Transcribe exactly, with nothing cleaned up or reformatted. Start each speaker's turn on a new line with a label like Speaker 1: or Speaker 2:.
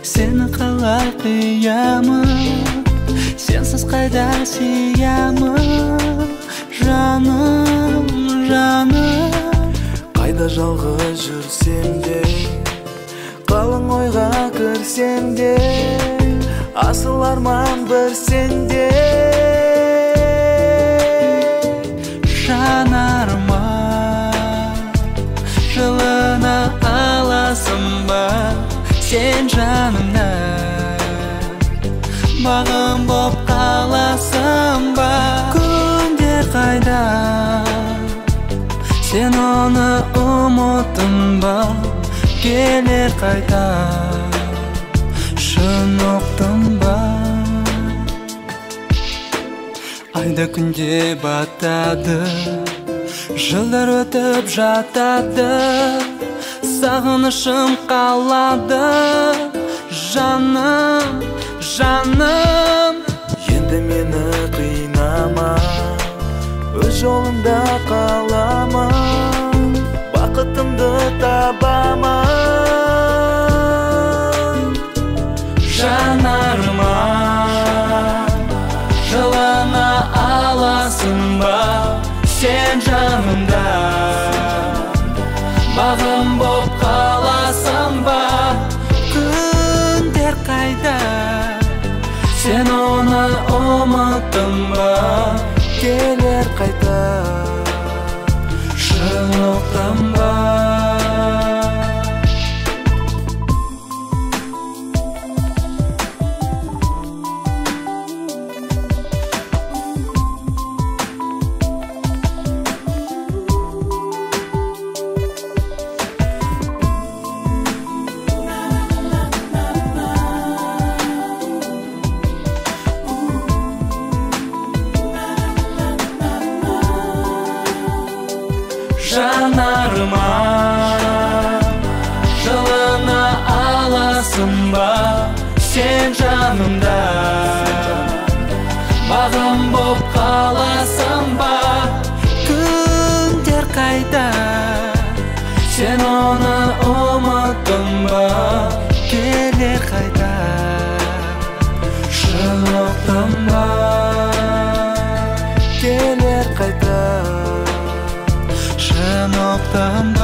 Speaker 1: Seni қалай қиямын, сенсіз қайда сиямын. Жаным, жаным,
Speaker 2: қайда жалғыз жүрсем де, қалың ойға кірсем де, асыл арман бір сенде.
Speaker 1: Жанарыма жылына аласың ба, сен жанымда бағым боп қаласың ба. Күндер қайда, сен оны ұмыттың ба, келер қайта, шын ұқтың ба. Айда күнде батады, жылдар өтіп жатады, сағынышым қалады. Жаным, жаным,
Speaker 2: Енді мені қинама, өз жолында қалама, бақытымды табама.
Speaker 1: жанарыма жылына аласың ба, сен жанымда бағым боп қаласың ба. Күндер қайда, сен оны ұмыттың ба,
Speaker 2: Келер қайта,
Speaker 1: шын ұқтың ба. Жанарыма жылына аласың ба, сен жанымда бағым боп қаласың ба. Күндер қайда, сен оны ұмыттың ба, келер қайта, шын ұқтың ба.
Speaker 2: келер қайта,
Speaker 1: шын ұқтың ба.